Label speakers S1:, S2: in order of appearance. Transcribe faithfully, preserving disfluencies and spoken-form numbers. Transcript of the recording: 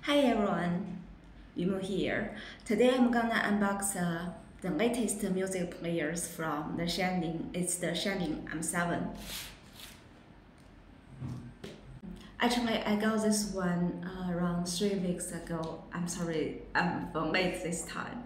S1: Hi everyone, Yumo here. Today I'm gonna unbox uh, the latest music players from the Shanling. It's the Shanling M seven. Actually, I got this one uh, around three weeks ago. I'm sorry, I'm late this time.